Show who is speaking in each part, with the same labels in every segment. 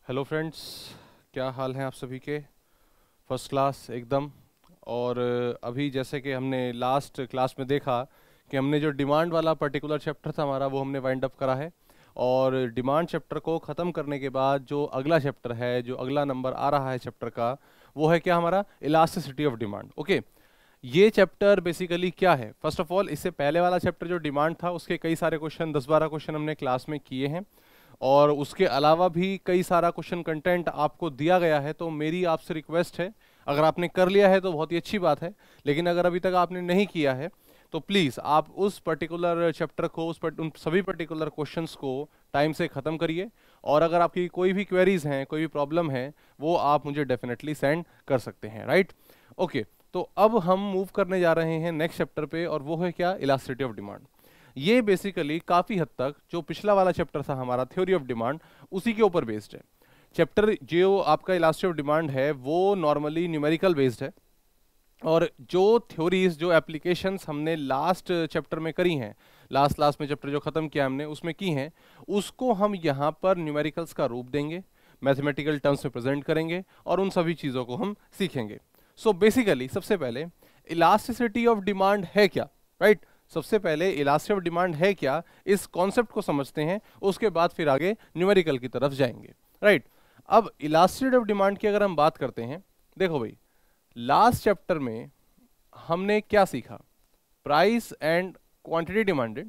Speaker 1: Hello friends, क्या हाल हैं आप सभी के। फर्स्ट क्लास एकदम। और अभी जैसे कि हमने लास्ट क्लास में देखा कि हमने जो डिमांड वाला पर्टिकुलर चैप्टर था हमारा वो हमने वाइंड अप करा है। और डिमांड चैप्टर को ख़त्म करने के बाद जो अगला चैप्टर है, जो अगला नंबर आ रहा है चैप्टर का, वो है क्या हमारा इलास्टिसिटी ऑफ डिमांड। ओके, ये चैप्टर बेसिकली क्या है। फर्स्ट ऑफ ऑल, इससे पहले वाला चैप्टर जो डिमांड था उसके कई सारे क्वेश्चन, 10-12 क्वेश्चन हमने क्लास में किए हैं और उसके अलावा भी कई सारा क्वेश्चन कंटेंट आपको दिया गया है। तो मेरी आपसे रिक्वेस्ट है, अगर आपने कर लिया है तो बहुत ही अच्छी बात है, लेकिन अगर अभी तक आपने नहीं किया है तो प्लीज़ आप उस पर्टिकुलर चैप्टर को, उन सभी पर्टिकुलर क्वेश्चंस को टाइम से ख़त्म करिए। और अगर आपकी कोई भी क्वेरीज हैं, कोई भी प्रॉब्लम है, वो आप मुझे डेफिनेटली सेंड कर सकते हैं। Right, okay. तो अब हम मूव करने जा रहे हैं नेक्स्ट चैप्टर पे, और वो है क्या, इलास्टिसिटी ऑफ डिमांड। ये बेसिकली काफ़ी हद तक जो पिछला वाला चैप्टर था हमारा थ्योरी ऑफ डिमांड, उसी के ऊपर बेस्ड है। चैप्टर जो आपका इलास्टिसिटी ऑफ डिमांड है वो नॉर्मली न्यूमेरिकल बेस्ड है, और जो थ्योरीज, जो एप्लीकेशंस हमने लास्ट चैप्टर में करी हैं, लास्ट क्लास में चैप्टर जो ख़त्म किया हमने उसमें की हैं, उसको हम यहाँ पर न्यूमेरिकल्स का रूप देंगे, मैथमेटिकल टर्म्स में प्रेजेंट करेंगे और उन सभी चीज़ों को हम सीखेंगे। सो बेसिकली सबसे पहले इलास्टिसिटी ऑफ डिमांड है क्या, राइट। सबसे पहले इलास्टिसिटी ऑफ डिमांड है क्या, इस कॉन्सेप्ट को समझते हैं, उसके बाद फिर आगे न्यूमेरिकल की तरफ जाएंगे। राइट, अब इलास्टिसिटी ऑफ डिमांड की अगर हम बात करते हैं, देखो भाई, लास्ट चैप्टर में हमने क्या सीखा, प्राइस एंड क्वांटिटी डिमांडेड।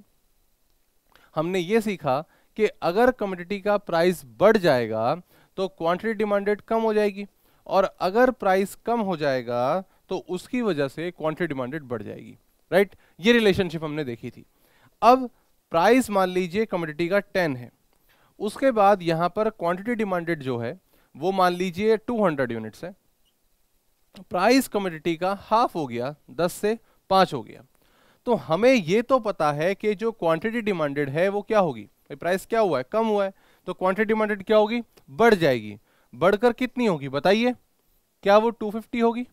Speaker 1: हमने ये सीखा कि अगर कमोडिटी का प्राइस बढ़ जाएगा तो क्वांटिटी डिमांडेड कम हो जाएगी, और अगर प्राइस कम हो जाएगा तो उसकी वजह से क्वांटिटी डिमांडेड बढ़ जाएगी। राइट, ये रिलेशनशिप हमने देखी थी। अब प्राइस मान लीजिए कमोडिटी का 10 है, उसके बाद यहां पर क्वांटिटी डिमांडेड जो है वो मान लीजिए 200 यूनिट्स है, प्राइस कमोडिटी का हाफ हो गया, 10 से 5 हो गया। तो हमें ये तो पता है कि जो क्वांटिटी डिमांडेड है वो क्या होगी, प्राइस क्या हुआ है, कम हुआ है, तो क्वांटिटी डिमांडेड क्या होगी, बढ़ जाएगी। बढ़कर कितनी होगी बताइए, क्या वो 250 होगी,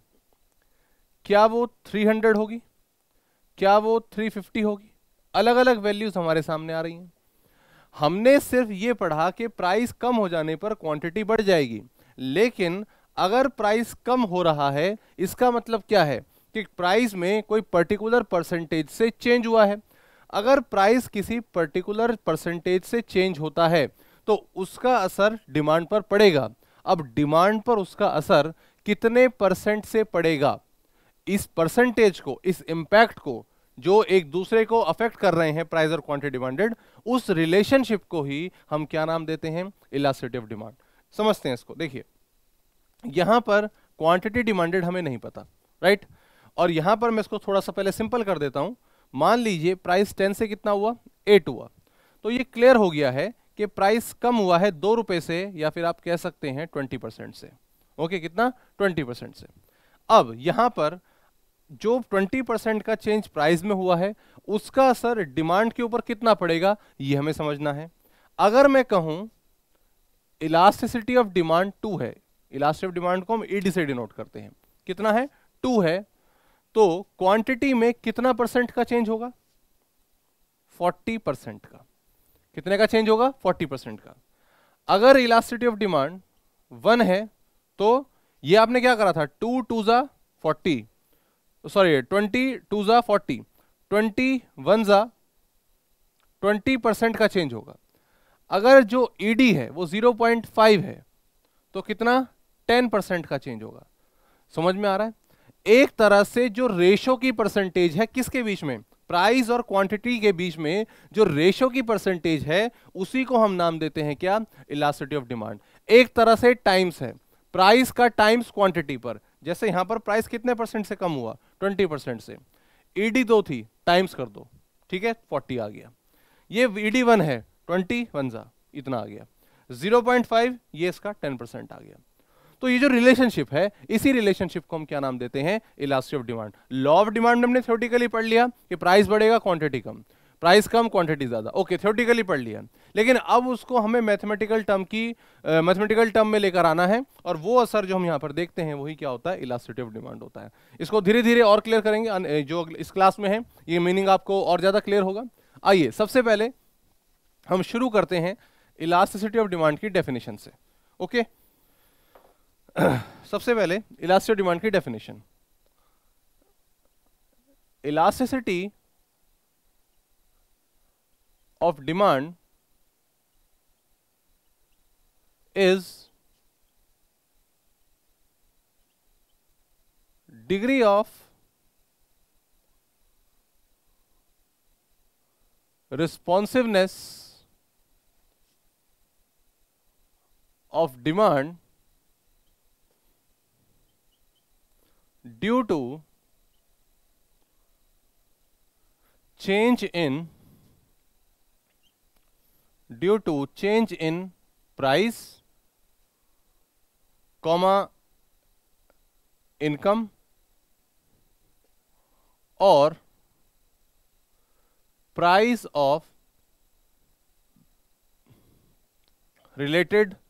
Speaker 1: क्या वो 300 होगी, क्या वो 350 होगी। अलग अलग वैल्यूज हमारे सामने आ रही हैं। हमने सिर्फ ये पढ़ा कि प्राइस कम हो जाने पर क्वांटिटी बढ़ जाएगी, लेकिन अगर प्राइस कम हो रहा है इसका मतलब क्या है कि प्राइस में कोई पर्टिकुलर परसेंटेज से चेंज हुआ है। अगर प्राइस किसी पर्टिकुलर परसेंटेज से चेंज होता है तो उसका असर डिमांड पर पड़ेगा। अब डिमांड पर उसका असर कितने परसेंट से पड़ेगा, इस परसेंटेज को, इस इंपैक्ट को, जो एक दूसरे को अफेक्ट कर रहे हैं प्राइस और क्वांटिटी डिमांडेड, उस रिलेशनशिप को ही हम क्या नाम देते हैं, इलास्टिसिटी ऑफ डिमांड। समझते हैं इसको। देखिए, यहां पर क्वांटिटी डिमांडेड हमें नहीं पता, राइट। और यहां पर मैं इसको थोड़ा सा पहले सिंपल कर देता हूं। मान लीजिए प्राइस 10 से कितना हुआ, 8 हुआ, तो ये क्लियर हो गया है कि प्राइस कम हुआ है 2 रुपए से, या फिर आप कह सकते हैं 20% से। ओके, कितना, 20% से। अब यहां पर जो 20% का चेंज प्राइस में हुआ है उसका असर डिमांड के ऊपर कितना पड़ेगा, ये हमें समझना है। अगर मैं कहूं इलास्टिसिटी ऑफ डिमांड 2 है, इलास्टिसिटी ऑफ डिमांड को हम ईडी से डिनोट करते हैं, कितना है, 2 है, तो क्वांटिटी में कितना परसेंट का चेंज होगा, 40% का। कितने का चेंज होगा, 40% का। अगर इलास्टिसिटी ऑफ डिमांड 1 है तो ये आपने क्या करा था, 2 2 जा 40, सॉरी 20 2 जा 40, 20 1 जा 20% का चेंज होगा। अगर जो ईडी है वो 0.5 है तो कितना, 10% का चेंज होगा। समझ में आ रहा है। एक तरह से जो रेशो की परसेंटेज है किसके बीच में, प्राइस और क्वांटिटी के बीच में जो रेशो की परसेंटेज है उसी को हम नाम देते हैं क्या, इलास्टिसिटी ऑफ डिमांड। एक तरह से टाइम्स है, प्राइस का टाइम्स क्वांटिटी पर। जैसे यहां पर प्राइस कितने परसेंट से कम हुआ, 20% से, ईडी 2 थी, टाइम्स कर दो, ठीक है, 40 आ गया। ये ईडी 1 है, 20 1 जा इतना आ गया, 0.5 ये इसका 10% आ गया। तो ये जो रिलेशनशिप है, इसी रिलेशनशिप को हम क्या नाम देते हैं, elasticity of demand. Law of demand हमने थ्योरेटिकली पढ़ लिया कि प्राइस बढ़ेगा क्वांटिटी कम, प्राइस कम क्वांटिटी ज्यादा, ओके, थ्योरेटिकली पढ़ लिया। लेकिन अब उसको हमें मैथमेटिकल टर्म में लेकर आना है, और वो असर जो हम यहाँ पर देखते हैं वही क्या होता है, इलास्टिसिटी ऑफ डिमांड होता है। इसको धीरे धीरे और क्लियर करेंगे, जो इस क्लास में है ये मीनिंग आपको और ज्यादा क्लियर होगा। आइए सबसे पहले हम शुरू करते हैं इलास्टिसिटी ऑफ डिमांड की डेफिनेशन से। ओके सबसे पहले इलास्टिक डिमांड की definition. Elasticity of demand is degree of responsiveness of demand due to change in price, income और प्राइस ऑफ रिलेटेड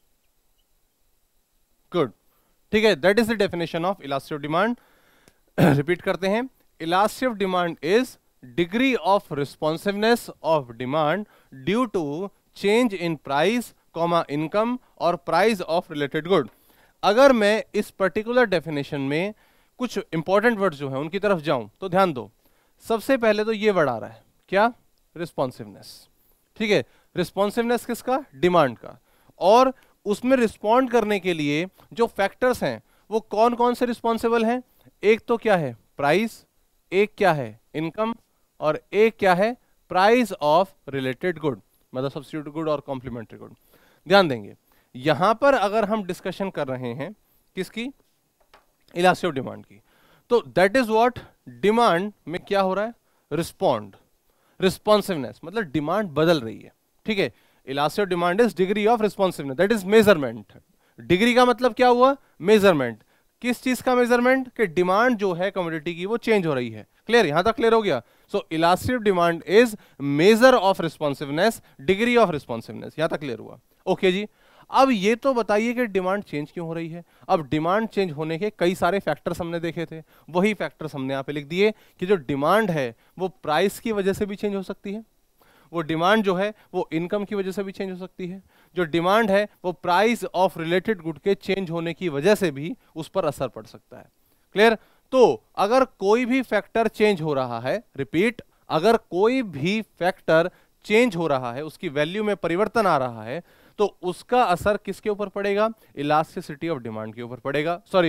Speaker 1: गुड। ठीक है, that is the definition of elastic demand. Repeat करते हैं, elastic demand is degree of responsiveness of demand due to change in price, income और price of related good. अगर मैं इस particular definition में कुछ इंपॉर्टेंट वर्ड्स जो हैं उनकी तरफ जाऊं तो ध्यान दो। सबसे पहले तो ये वर्ड आ रहा है, क्या? रिस्पॉन्सिवनेस। ठीक है, रिस्पॉन्सिवनेस किसका? डिमांड का। और उसमें रिस्पॉन्ड करने के लिए जो फैक्टर्स हैं वो कौन कौन से रिस्पॉन्सिबल हैं? एक तो क्या है? प्राइस, एक क्या है? इनकम, और एक क्या है? प्राइस ऑफ रिलेटेड गुड, मतलब सब्स्टिट्यूट गुड और कॉम्प्लीमेंट्री गुड। ध्यान देंगे, यहां पर अगर हम डिस्कशन कर रहे हैं किसकी? इलास्टिक डिमांड की, तो दैट इज व्हाट डिमांड में क्या हो रहा है? रिस्पॉन्ड, रिस्पॉन्सिवनेस, मतलब डिमांड बदल रही है। ठीक है, elastic demand is degree of responsiveness, that is measurement. डिग्री का मतलब क्या हुआ? मेजरमेंट। किस चीज का मेजरमेंट? कि डिमांड जो है कमोडिटी की वो चेंज हो रही है। क्लियर? यहां तक क्लियर हो गया? So elastic demand is measure of responsiveness, degree of responsiveness. यहां तक क्लियर हुआ? ओके जी। अब ये तो बताइए कि डिमांड चेंज क्यों हो रही है। अब डिमांड चेंज होने के कई सारे फैक्टर्स हमने देखे थे, वही फैक्टर्स हमने यहाँ पे लिख दिए कि जो डिमांड है वो प्राइस की वजह से भी चेंज हो सकती है, वो डिमांड जो है वो इनकम की वजह से भी चेंज हो सकती है, जो डिमांड है वो प्राइस ऑफ रिलेटेड गुड के चेंज होने की वजह से भी उस पर असर पड़ सकता है। क्लियर? तो अगर कोई भी फैक्टर चेंज हो रहा है, रिपीट, अगर कोई भी फैक्टर चेंज हो रहा है, उसकी वैल्यू में परिवर्तन आ रहा है, तो उसका असर किसके ऊपर पड़ेगा? इलास्टिसिटी ऑफ डिमांड के ऊपर पड़ेगा, sorry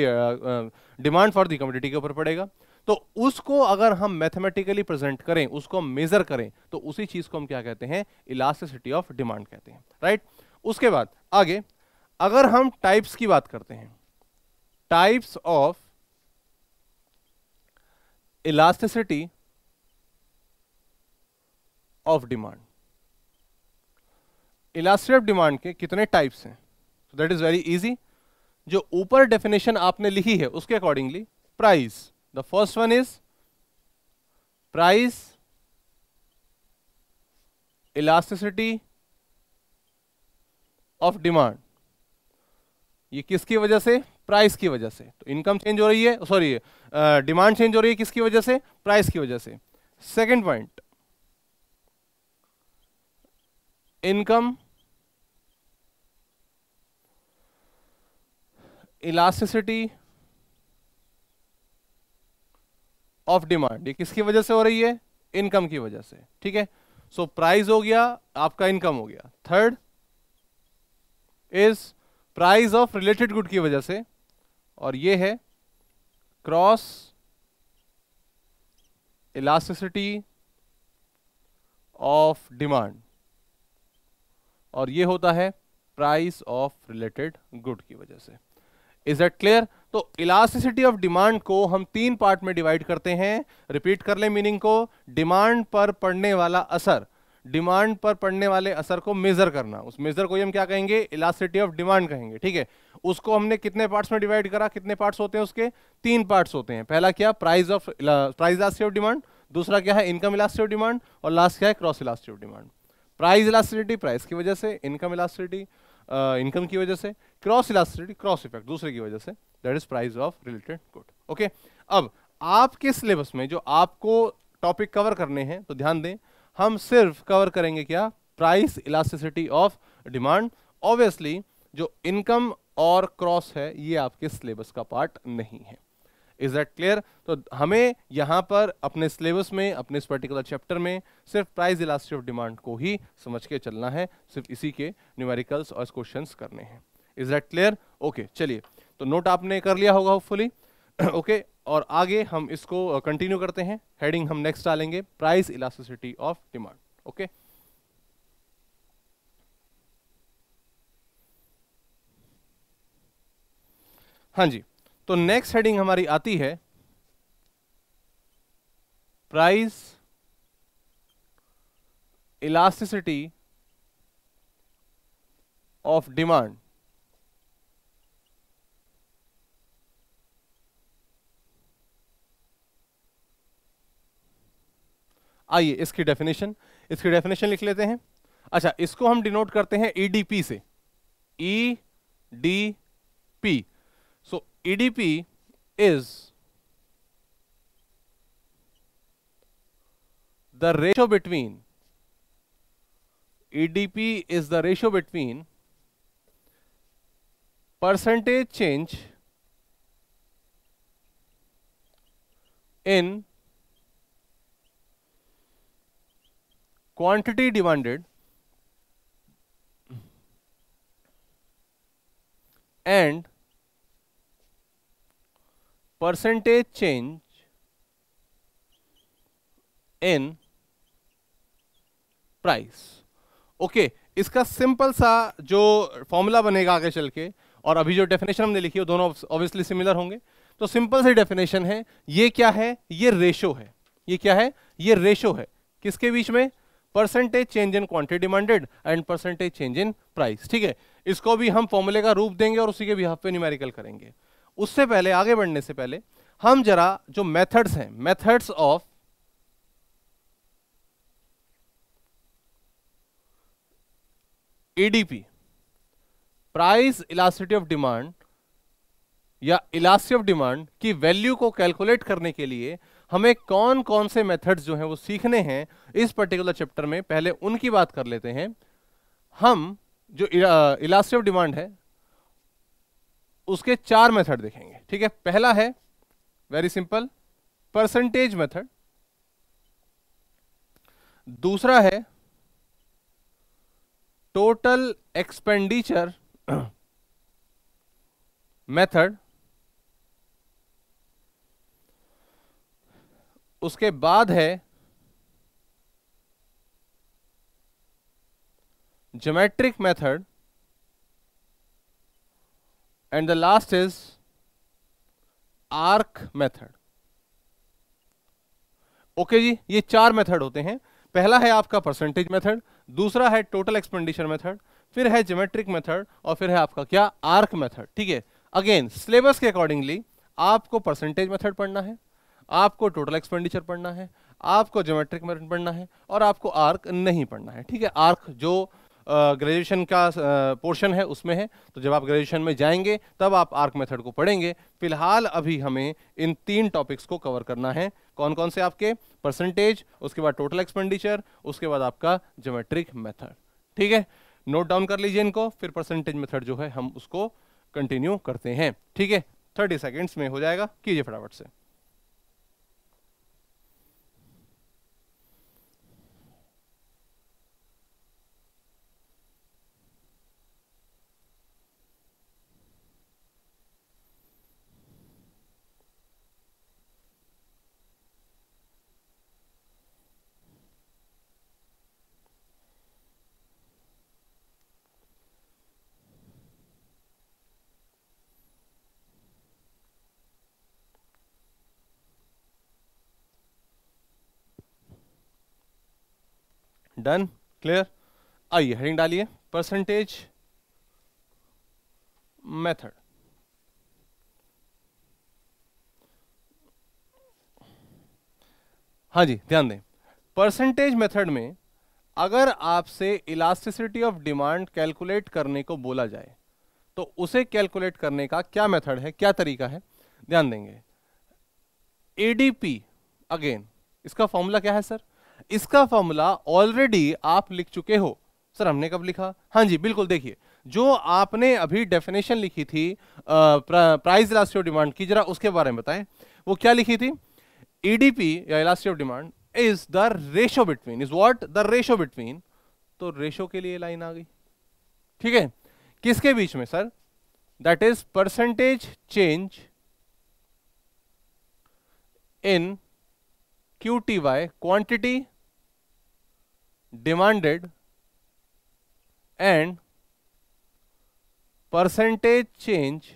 Speaker 1: demand for the commodity के ऊपर पड़ेगा। तो उसको अगर हम मैथमेटिकली प्रेजेंट करें, उसको मेजर करें, तो उसी चीज को हम क्या कहते हैं? इलास्टिसिटी ऑफ डिमांड कहते हैं। राइट? उसके बाद आगे अगर हम टाइप्स की बात करते हैं, types of elasticity of demand, elasticity of demand के कितने टाइप्स हैं? So that is very easy. जो ऊपर डेफिनेशन आपने लिखी है उसके accordingly, price, the first one is price elasticity of demand. ये किसकी वजह से? प्राइस की वजह से। तो इनकम चेंज हो रही है, सॉरी डिमांड चेंज हो रही है किसकी वजह से? प्राइस की वजह से। Second point, income elasticity of demand, ये किसकी वजह से हो रही है? इनकम की वजह से। ठीक है, सो प्राइस हो गया, आपका इनकम हो गया। Third is price of related good की वजह से, और ये है क्रॉस इलास्टिसिटी ऑफ डिमांड, और ये होता है प्राइस ऑफ रिलेटेड गुड की वजह से। Is that clear? तो इलास्टिसिटी ऑफ डिमांड को हम तीन पार्ट में डिवाइड करते हैं। रिपीट कर ले मीनिंग को, डिमांड पर पड़ने वाला असर, डिमांड पर पड़ने वाले असर को मेजर करना, उस मेजर को हम क्या कहेंगे? इलास्टिसिटी ऑफ डिमांड कहेंगे। ठीक है, उसको हमने कितने पार्ट्स में डिवाइड करा? कितने पार्ट्स होते हैं उसके? तीन पार्ट्स होते हैं। पहला क्या? प्राइस इलास्टिसिटी ऑफ डिमांड, दूसरा क्या है? इनकम इलास्टिसिटी ऑफ डिमांड, और लास्ट क्या है? Cross elasticity of demand. Price elasticity price की वजह से, इनकम इलास्टिसिटी इनकम की वजह से, क्रॉस इलास्टिसिटी क्रॉस इफेक्ट दूसरे की वजह से, that is price of related good. Okay, अब आपके सिलेबस में जो आपको टॉपिक कवर करने हैं, तो ध्यान दें, हम सिर्फ कवर करेंगे क्या? Price elasticity of demand. Obviously जो इनकम और क्रॉस है ये आपके सिलेबस का पार्ट नहीं है। Is that clear? तो हमें यहां पर अपने सिलेबस में, अपने इस पर्टिकुलर चैप्टर में सिर्फ प्राइस इलास्टिसिटी ऑफ डिमांड को ही समझ के चलना है, सिर्फ इसी के न्यूमेरिकल्स और क्वेश्चंस करने हैं। Is that clear? ओके, चलिए, तो नोट आपने कर लिया होगा होपफुली। ओके, और आगे हम इसको कंटिन्यू करते हैं। हेडिंग हम नेक्स्ट डालेंगे price elasticity of demand. Okay, हाँ जी, तो नेक्स्ट हेडिंग हमारी आती है प्राइस इलास्टिसिटी ऑफ डिमांड। आइए इसकी डेफिनेशन लिख लेते हैं। अच्छा, इसको हम डिनोट करते हैं ईडीपी से, EDP. So EDP is the ratio between, EDP is the ratio between percentage change in quantity demanded and percentage change in price. Okay, इसका सिंपल सा जो फॉर्मूला बनेगा आगे चल के, और अभी जो डेफिनेशन हमने लिखी है दोनों ऑब्वियसली सिमिलर होंगे। तो सिंपल सी डेफिनेशन है, ये क्या है? ये रेशो है। ये क्या है? ये रेशो है किसके बीच में? Percentage change in quantity demanded and percentage change in price. ठीक है, इसको भी हम फॉर्मूले का रूप देंगे और उसी के बिहाफ पे न्यूमेरिकल करेंगे। उससे पहले, आगे बढ़ने से पहले, हम जरा जो मेथड्स हैं, methods of EDP, price elasticity of demand या इलास्टिसिटी ऑफ डिमांड की वैल्यू को कैलकुलेट करने के लिए हमें कौन कौन से मेथड्स जो हैं वो सीखने हैं इस पर्टिकुलर चैप्टर में, पहले उनकी बात कर लेते हैं। हम जो इलास्टिसिटी ऑफ डिमांड है उसके 4 मेथड देखेंगे। ठीक है, पहला है वेरी सिंपल परसेंटेज मेथड, दूसरा है टोटल एक्सपेंडिचर मेथड, उसके बाद है geometric method, and the last is arc method. Okay जी, ये 4 मेथड होते हैं। पहला है आपका परसेंटेज मेथड, दूसरा है टोटल एक्सपेंडिचर मेथड, फिर है ज्योमेट्रिक मेथड, और फिर है आपका क्या? Arc method. ठीक है, अगेन सिलेबस के अकॉर्डिंगली आपको परसेंटेज मेथड पढ़ना है, आपको टोटल एक्सपेंडिचर पढ़ना है, आपको ज्योमेट्रिक मेथड पढ़ना है, और आपको आर्क नहीं पढ़ना है। ठीक है, आर्क जो ग्रेजुएशन का पोर्शन है उसमें है, तो जब आप ग्रेजुएशन में जाएंगे तब आप आर्क मेथड को पढ़ेंगे। फिलहाल अभी हमें इन 3 टॉपिक्स को कवर करना है। कौन कौन से? आपके परसेंटेज, उसके बाद टोटल एक्सपेंडिचर, उसके बाद आपका ज्योमेट्रिक मेथड। ठीक है, नोट डाउन कर लीजिए इनको, फिर परसेंटेज मेथड जो है हम उसको कंटिन्यू करते हैं। ठीक है, 30 सेकेंड्स में हो जाएगा, कीजिए फटाफट से। Done, clear? आइए हेडिंग डालिए परसेंटेज मेथड। हाँ जी, ध्यान दें, परसेंटेज मेथड में अगर आपसे इलास्टिसिटी ऑफ डिमांड कैलकुलेट करने को बोला जाए तो उसे कैलकुलेट करने का क्या मेथड है, क्या तरीका है, ध्यान देंगे। एडीपी, अगेन इसका फॉर्मूला क्या है सर? इसका फॉर्मूला ऑलरेडी आप लिख चुके हो। सर हमने कब लिखा? हाँ जी बिल्कुल, देखिए जो आपने अभी डेफिनेशन लिखी थी प्राइस इलास्टिसिटी ऑफ डिमांड की, जरा उसके बारे में बताएं। वो क्या लिखी थी? ईडीपी या elasticity of demand is the ratio between, is what? The ratio between. तो रेशो के लिए लाइन आ गई, ठीक है, किसके बीच में sir? That is percentage change in QTY, quantity demanded, and percentage change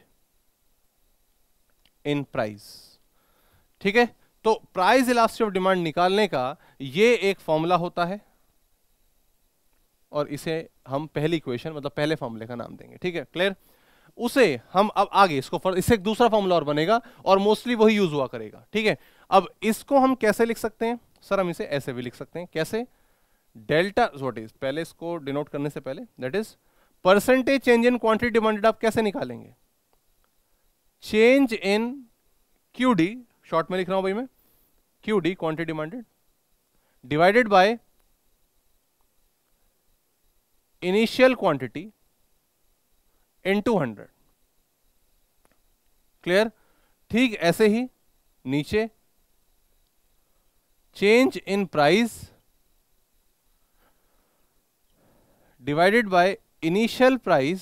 Speaker 1: in price. ठीक है, तो प्राइस इलास्टिसिटी ऑफ डिमांड निकालने का ये एक फॉर्मूला होता है, और इसे हम पहली इक्वेशन मतलब पहले फॉर्मूले का नाम देंगे। ठीक है, क्लियर? उसे हम अब आगे इससे एक दूसरा फॉर्मूला और बनेगा, और मोस्टली वही यूज हुआ करेगा। ठीक है, अब इसको हम कैसे लिख सकते हैं सर? हम इसे ऐसे भी लिख सकते हैं। कैसे? डेल्टा व्हाट इज, पहले इसको डिनोट करने से पहले, that is percentage change in quantity demanded. आप कैसे निकालेंगे? चेंज इन QD, शॉर्ट में लिख रहा हूं भाई मैं, QD quantity demanded, divided by initial quantity into 100। Clear? ठीक ऐसे ही नीचे change in price divided by initial price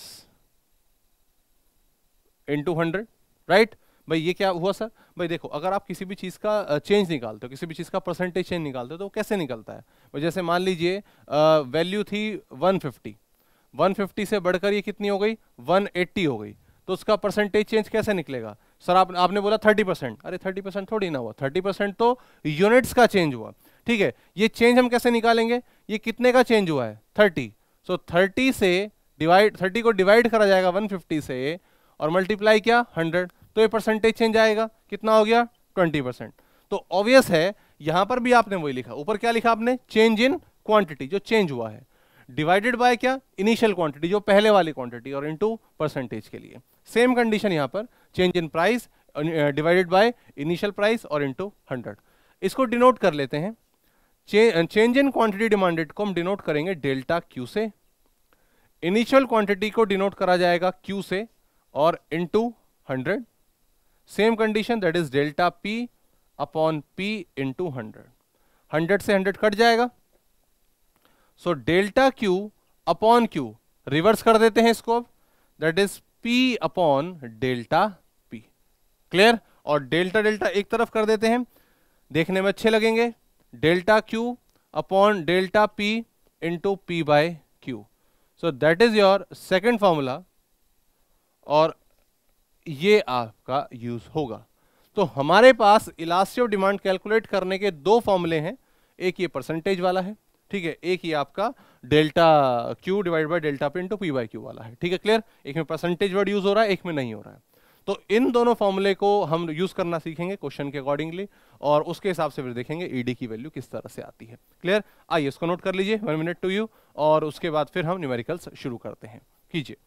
Speaker 1: into 100, right? भाई ये क्या हुआ सर? भाई देखो, अगर आप किसी भी चीज का चेंज निकालते हो, किसी भी चीज का परसेंटेज चेंज निकालते हो, तो कैसे निकलता है? भाई जैसे मान लीजिए वैल्यू थी 150 से बढ़कर ये कितनी हो गई? 180 हो गई, तो उसका परसेंटेज चेंज कैसे निकलेगा? सर आपने बोला 30%। अरे 30% थोड़ी ना हुआ, 30% तो यूनिट्स का चेंज हुआ। ठीक है, ये चेंज हम कैसे निकालेंगे? ये कितने का चेंज हुआ है? 30। सो 30 को डिवाइड करा जाएगा 150 से, और मल्टीप्लाई क्या? 100, तो ये परसेंटेज चेंज आएगा। कितना हो गया? 20%। तो ऑब्वियस है यहां पर भी आपने वही लिखा। ऊपर क्या लिखा आपने? चेंज इन क्वांटिटी, जो चेंज हुआ है, डिवाइडेड बाय क्या? इनिशियल क्वांटिटी, जो पहले वाली क्वांटिटी, और इनटू परसेंटेज के लिए सेम कंडीशन यहां पर, change in price divided by initial price और इनटू 100। इसको डिनोट कर लेते हैं। चेंज इन क्वांटिटी डिमांडेड को हम डिनोट करेंगे डेल्टा Q से, इनिशियल क्वांटिटी को डिनोट करा जाएगा Q से, और into 100। Same condition, that is delta P upon P into 100। 100 से 100 कट जाएगा, so delta Q upon Q, reverse कर देते हैं इसको अब, that is P upon delta P। Clear? और डेल्टा डेल्टा एक तरफ कर देते हैं, देखने में अच्छे लगेंगे। Delta Q upon delta P into P by Q। So that is your second formula, और ये आपका यूज होगा। तो हमारे पास इलास्टिसिटी ऑफ डिमांड कैलकुलेट करने के दो फॉर्मूले हैं, एक ये परसेंटेज वाला है, ठीक है, एक ये आपका delta Q divide by delta P into P by Q वाला है। ठीक है, क्लियर? एक में परसेंटेज वर्ड यूज हो रहा है, एक में नहीं हो रहा है। तो इन दोनों फॉर्मूले को हम यूज करना सीखेंगे क्वेश्चन के अकॉर्डिंगली, और उसके हिसाब से फिर देखेंगे ईडी की वैल्यू किस तरह से आती है। क्लियर? आइए इसको नोट कर लीजिए, 1 मिनट टू यू, और उसके बाद फिर हम न्यूमेरिकल्स शुरू करते हैं। कीजिए।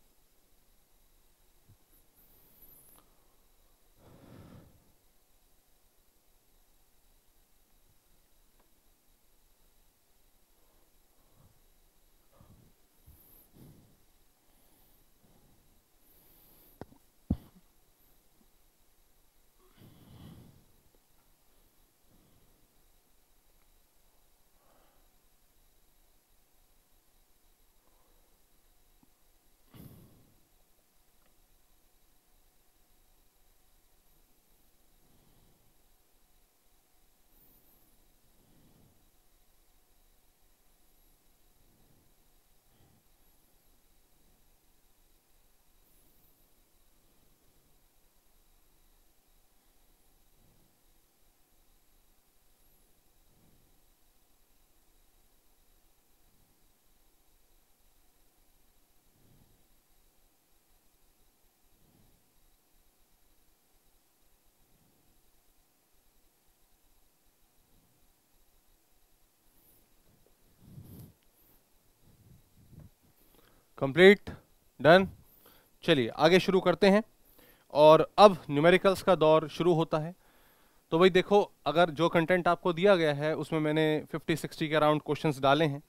Speaker 1: Complete, done. चलिए आगे शुरू करते हैं, और अब न्यूमेरिकल्स का दौर शुरू होता है। तो भाई देखो, अगर जो कंटेंट आपको दिया गया है उसमें मैंने 50-60 के अराउंड क्वेश्चंस डाले हैं,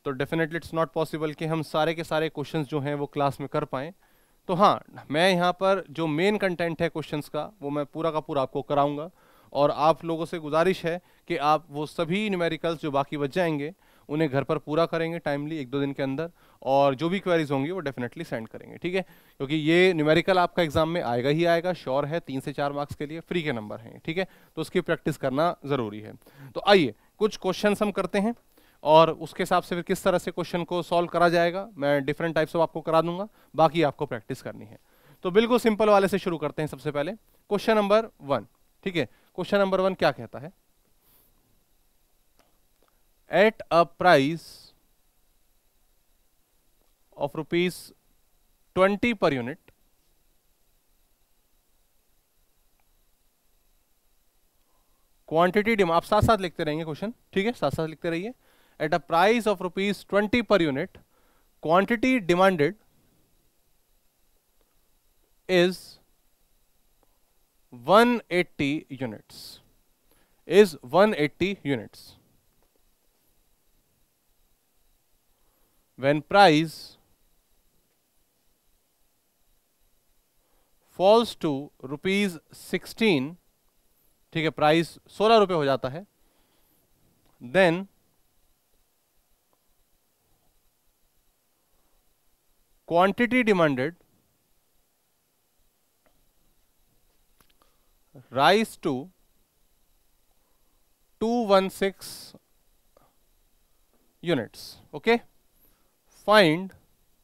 Speaker 1: तो डेफिनेटली इट्स नॉट पॉसिबल कि हम सारे के सारे क्वेश्चंस जो हैं वो क्लास में कर पाएँ। तो हाँ, मैं यहाँ पर जो मेन कंटेंट है क्वेश्चंस का वो मैं पूरा का पूरा आपको कराऊंगा, और आप लोगों से गुजारिश है कि आप वो सभी न्यूमेरिकल्स जो बाकी बच जाएंगे उन्हें घर पर पूरा करेंगे टाइमली 1-2 दिन के अंदर, और जो भी क्वेरीज होंगी वो डेफिनेटली सेंड करेंगे, ठीक है? क्योंकि ये न्यूमेरिकल आपका एग्जाम में आएगा ही आएगा, श्योर है। 3 से 4 मार्क्स के लिए फ्री के नंबर हैं, ठीक है? तो उसकी प्रैक्टिस करना जरूरी है। तो आइए कुछ क्वेश्चन हम करते हैं, और उसके हिसाब से फिर किस तरह से क्वेश्चन को सॉल्व करा जाएगा मैं डिफरेंट टाइप्स ऑफ आपको करा दूंगा, बाकी आपको प्रैक्टिस करनी है। तो बिल्कुल सिंपल वाले से शुरू करते हैं। सबसे पहले क्वेश्चन नंबर 1, ठीक है? क्वेश्चन नंबर 1 क्या कहता है? Eight a price of ₹20 per unit, quantity demand, आप साथ साथ लिखते रहेंगे क्वेश्चन, ठीक है? साथ साथ लिखते रहिए। At a price of ₹20 per unit, quantity demanded is 180 units. Is 180 units. When price falls to ₹16, ठीक है, प्राइस 16 रुपए हो जाता है, then quantity demanded rise to 216 units. Okay, find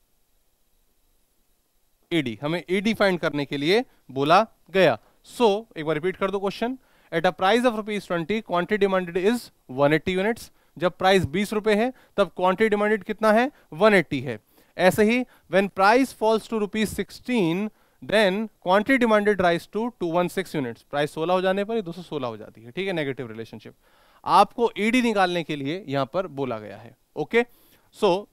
Speaker 1: ED, हमें ED फाइंड करने के लिए बोला गया। सो एक बार रिपीट कर दो question. At a price of ₹20, quantity demanded is 180 units. जब प्राइस 20 रुपए है तब क्वांटिटी डिमांडेड कितना है? 180 है। ऐसे ही when price falls to ₹16, then quantity demanded rise to 216 units. Price 16 हो जाने पर ये 216 हो जाती है, ठीक है? नेगेटिव रिलेशनशिप आपको ईडी निकालने के लिए यहां पर बोला गया है। ओके, सो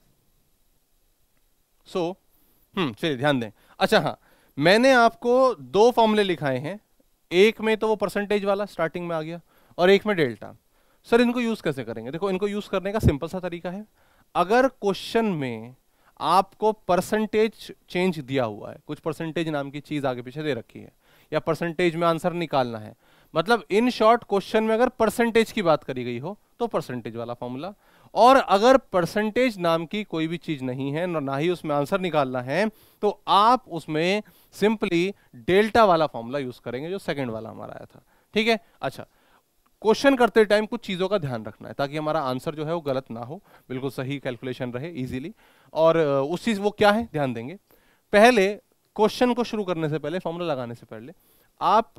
Speaker 1: चलिए ध्यान दें। अच्छा हाँ, मैंने आपको 2 फॉर्मूले लिखाए हैं, एक में तो वो परसेंटेज वाला स्टार्टिंग में आ गया और एक में डेल्टा। सर इनको यूज कैसे करेंगे? देखो, इनको यूज करने का सिंपल सा तरीका है। अगर क्वेश्चन में आपको परसेंटेज चेंज दिया हुआ है, कुछ परसेंटेज नाम की चीज आगे पीछे दे रखी है, या परसेंटेज में आंसर निकालना है, मतलब इन शॉर्ट क्वेश्चन में अगर परसेंटेज की बात करी गई हो तो परसेंटेज वाला फॉर्मूला, और अगर परसेंटेज नाम की कोई भी चीज नहीं है ना ही उसमें आंसर निकालना है, तो आप उसमें सिंपली डेल्टा वाला फॉर्मूला यूज करेंगे जो सेकंड वाला हमारा आया था, ठीक है? अच्छा, क्वेश्चन करते टाइम कुछ चीजों का ध्यान रखना है ताकि हमारा आंसर जो है वो गलत ना हो, बिल्कुल सही कैलकुलेशन रहे इजीली। और उस चीज वो क्या है ध्यान देंगे। पहले क्वेश्चन को शुरू करने से पहले, फॉर्मूला लगाने से पहले आप,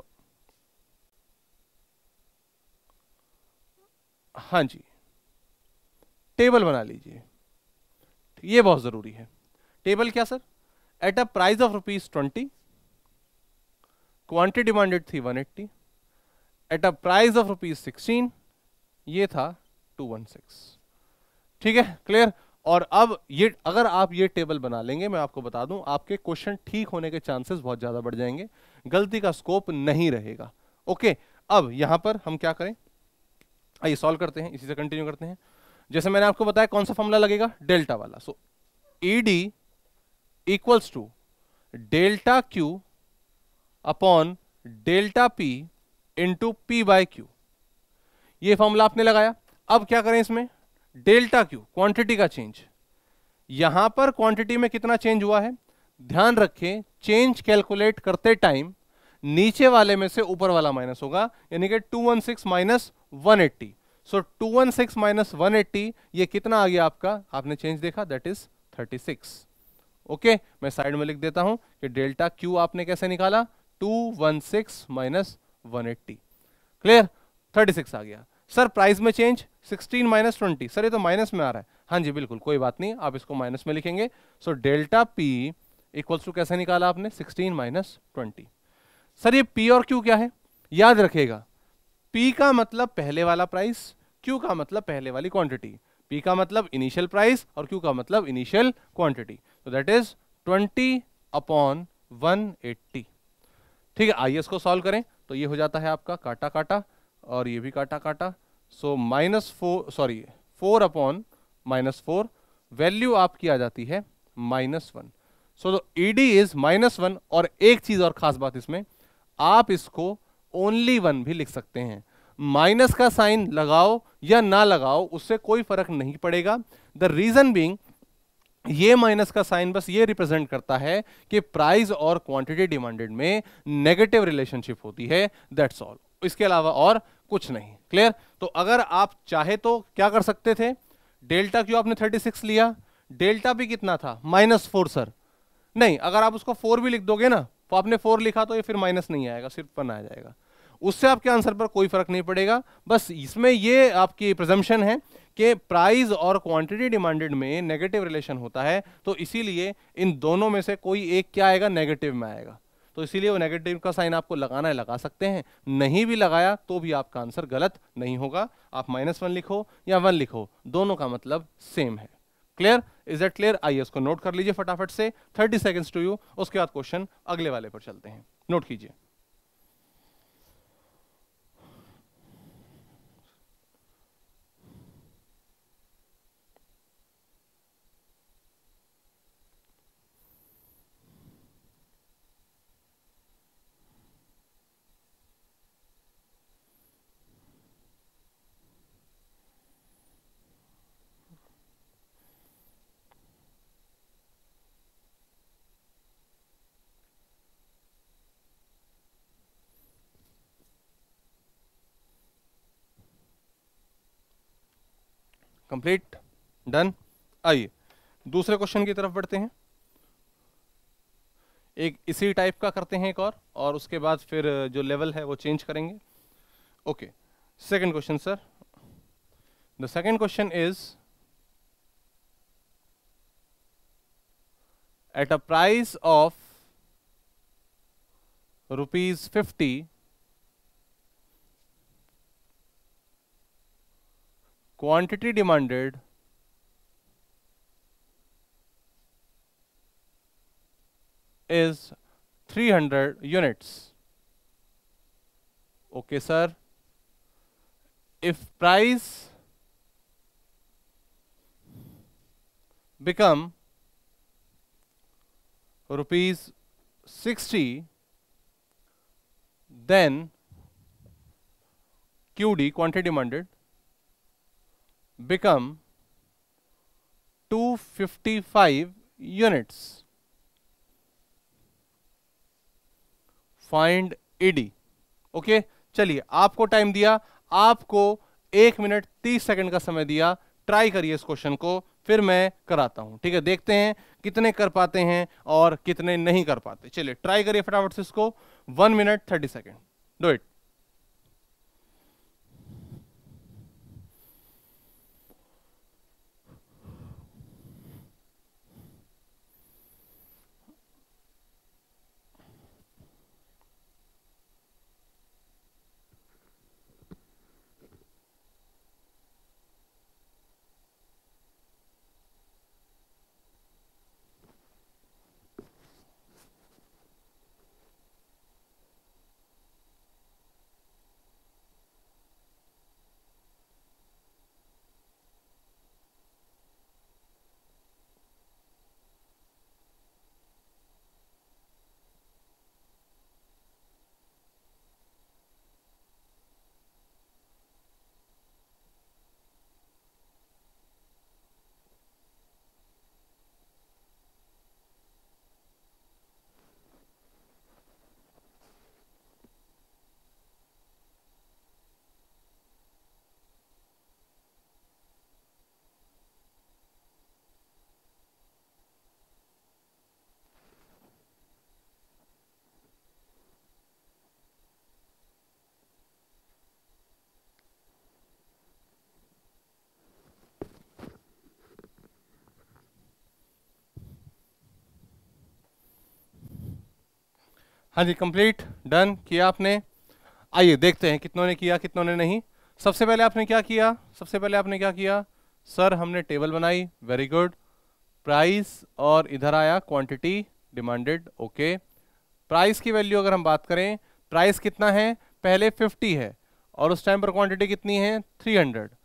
Speaker 1: हाँ जी, टेबल बना लीजिए। ये बहुत जरूरी है। टेबल क्या sir? At a price of ₹20, quantity demanded थी 180, एट अ प्राइस ऑफ ₹16, ये था 216, ठीक है? क्लियर? और अब ये, अगर आप ये टेबल बना लेंगे, मैं आपको बता दूं, आपके क्वेश्चन ठीक होने के चांसेस बहुत ज्यादा बढ़ जाएंगे, गलती का स्कोप नहीं रहेगा। ओके, अब यहां पर हम क्या करें, आइए सॉल्व करते हैं, इसी से कंटिन्यू करते हैं। जैसे मैंने आपको बताया कौन सा फॉर्मूला लगेगा? डेल्टा वाला। So ED equals to delta Q upon delta P into P/Q। ये फॉर्मूला आपने लगाया। अब क्या करें इसमें? डेल्टा क्यू, क्वांटिटी का चेंज। यहां पर क्वांटिटी में कितना चेंज हुआ है ध्यान रखें, चेंज कैलकुलेट करते टाइम नीचे वाले में से ऊपर वाला माइनस होगा, यानी कि 216 माइनस 180। सो 216 माइनस 180, ये कितना आ गया आपका? आपने चेंज देखा, दैट इज 36। ओके, मैं साइड में लिख देता हूं कि डेल्टा क्यू आपने कैसे निकाला? 216 माइनस 180। क्लियर? 36 आ गया। सर प्राइस में चेंज 16 माइनस 20, सर ये तो माइनस में आ रहा है। हाँ जी बिल्कुल, कोई बात नहीं, आप इसको माइनस में लिखेंगे। So delta P equals to कैसे निकाला आपने? 16 माइनस 20। सर ये पी और क्यू क्या है? याद रखिएगा, पी का मतलब पहले वाला प्राइस, क्यू का मतलब पहले वाली क्वांटिटी। पी का मतलब इनिशियल प्राइस और क्यू का मतलब इनिशियल क्वांटिटी। तो दैट इज 20 अपॉन 180। ठीक है, आइए इसको सॉल्व करें। तो ये हो जाता है आपका काटा काटा और ये भी काटा काटा। सो -4 अपॉन -4, वैल्यू आपकी आ जाती है -1। So the ED is -1। और एक चीज और खास बात इसमें, आप इसको ओनली 1 भी लिख सकते हैं। माइनस का साइन लगाओ या ना लगाओ उससे कोई फर्क नहीं पड़ेगा। द रीजन बीइंग, ये माइनस का साइन बस ये रिप्रेजेंट करता है कि प्राइस और क्वांटिटी डिमांडेड में नेगेटिव रिलेशनशिप होती है, दैट्स ऑल। इसके अलावा और कुछ नहीं। क्लियर? तो अगर आप चाहे तो क्या कर सकते थे, डेल्टा क्यू आपने 36 लिया, डेल्टा भी कितना था -4 सर। नहीं, अगर आप उसको 4 भी लिख दोगे ना, तो आपने 4 लिखा तो ये फिर माइनस नहीं आएगा, सिर्फ 1 आ जाएगा। उससे आपके आंसर पर कोई फर्क नहीं पड़ेगा। बस इसमें ये आपकी प्रिजम्पशन है कि प्राइस और क्वांटिटी डिमांडेड में नेगेटिव रिलेशन होता है, तो इसीलिए इन दोनों में से कोई एक क्या आएगा, नेगेटिव में आएगा। तो इसीलिए वो नेगेटिव का साइन आपको लगाना है, लगा सकते हैं। नहीं भी लगाया तो भी आपका आंसर गलत नहीं होगा। आप -1 लिखो या 1 लिखो, दोनों का मतलब सेम है। क्लियर? Is that clear? आइए इसको नोट कर लीजिए फटाफट से। 30 सेकेंड्स टू यू। उसके बाद क्वेश्चन अगले वाले पर चलते हैं। नोट कीजिए। कंप्लीट? डन? आइए दूसरे क्वेश्चन की तरफ बढ़ते हैं। एक इसी टाइप का करते हैं एक और उसके बाद फिर जो लेवल है वो चेंज करेंगे। Okay, second question sir. The second question is, at a price of ₹50, quantity demanded is 300 units. Okay sir, if price become ₹60, then QD, quantity demanded, become 255 units. Find ED. Okay, चलिए आपको time दिया, आपको 1 minute 30 second का समय दिया। Try करिए इस question को, फिर मैं कराता हूं। ठीक है, देखते हैं कितने कर पाते हैं और कितने नहीं कर पाते। चलिए ट्राई करिए फटाफट से इसको। 1 मिनट 30 सेकंड, डू इट। हाँ जी, कंप्लीट, डन किया आपने। आइए देखते हैं कितनों ने किया कितनों ने नहीं। सबसे पहले आपने क्या किया? सर हमने टेबल बनाई, वेरी गुड। प्राइस और इधर आया क्वांटिटी डिमांडेड, ओके। प्राइस की वैल्यू अगर हम बात करें, प्राइस कितना है, पहले 50 है और उस टाइम पर क्वांटिटी कितनी है, 300।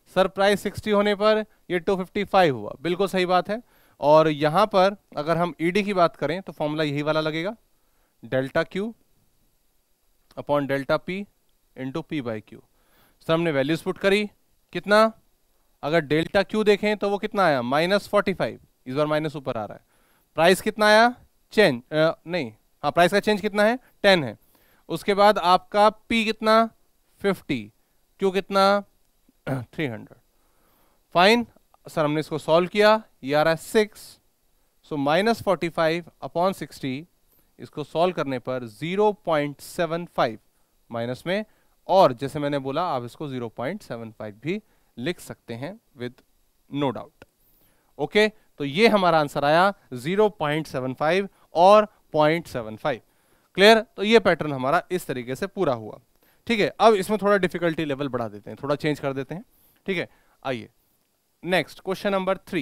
Speaker 1: सर प्राइस 60 होने पर ये 255 हुआ, बिल्कुल सही बात है। और यहां पर अगर हम ईडी की बात करें तो फॉर्मूला यही वाला लगेगा, delta Q upon delta P into P by Q. Sir हमने वैल्यूज पुट करी, कितना, अगर डेल्टा क्यू देखें तो वो कितना आया -45, इस बार माइनस ऊपर आ रहा है। प्राइस कितना आया, चेंज नहीं, हाँ प्राइस का चेंज कितना है 10 है। उसके बाद आपका पी कितना 50, क्यू कितना 300। फाइन सर, हमने इसको सॉल्व किया, ये आ रहा है 6, सो -45 अपॉन 60, इसको सॉल्व करने पर 0.75 माइनस में, और जैसे मैंने बोला आप इसको 0.75 भी लिख सकते हैं विद नो डाउट। ओके, तो ये हमारा आंसर आया 0.75 और 0.75। क्लियर, तो ये पैटर्न हमारा इस तरीके से पूरा हुआ। ठीक है, अब इसमें थोड़ा डिफिकल्टी लेवल बढ़ा देते हैं, थोड़ा चेंज कर देते हैं। ठीक है, आइए नेक्स्ट क्वेश्चन नंबर 3।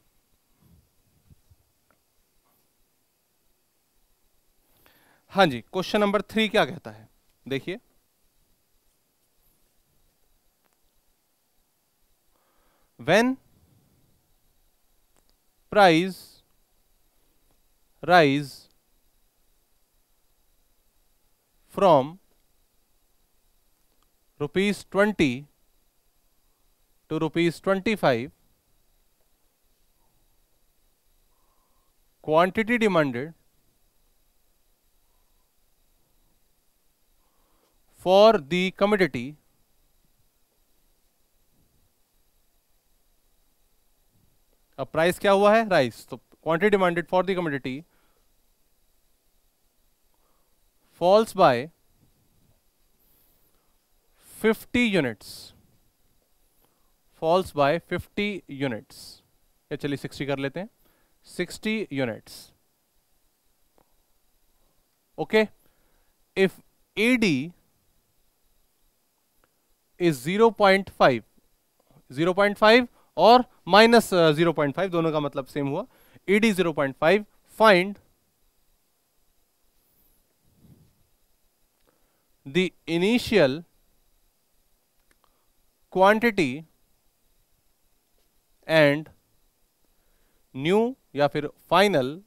Speaker 1: हाँ जी, क्वेश्चन नंबर 3 क्या कहता है, देखिए, when price rise from ₹20 to ₹25, quantity demanded for the commodity अब प्राइस क्या हुआ है, राइस, तो quantity demanded for the commodity falls by 50 units, falls by 50 units, या चलिए 60 कर लेते हैं, 60 units. Okay, if ED is 0.5 और -0.5, दोनों का मतलब सेम हुआ, ED 0.5, find the initial quantity and new या फिर फाइनल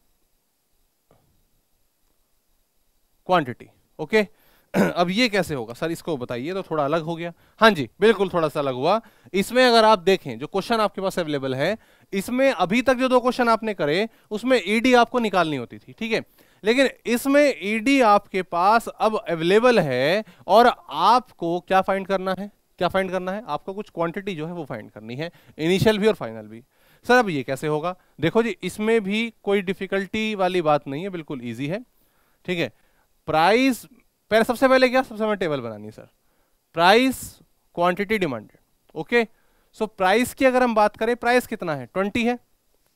Speaker 1: क्वांटिटी। ओके, अब ये कैसे होगा सर, इसको बताइए, तो थोड़ा अलग हो गया। हाँ जी, बिल्कुल थोड़ा सा अलग हुआ। इसमें अगर आप देखें जो क्वेश्चन आपके पास अवेलेबल है, इसमें अभी तक जो 2 क्वेश्चन आपने करे उसमें ईडी आपको निकालनी होती थी, ठीक है, लेकिन इसमें ईडी आपके पास अब अवेलेबल है और आपको क्या फाइंड करना है, क्या फाइंड करना है, आपको कुछ क्वांटिटी जो है वो फाइंड करनी है, इनिशियल भी और फाइनल भी। सर अब ये कैसे होगा, देखो जी, इसमें भी कोई डिफिकल्टी वाली बात नहीं है, बिल्कुल ईजी है। ठीक है, प्राइस पहले, सबसे पहले क्या, सबसे पहले टेबल बनानी है sir, price quantity demanded. Okay, so price की अगर हम बात करें, प्राइस कितना है 20 है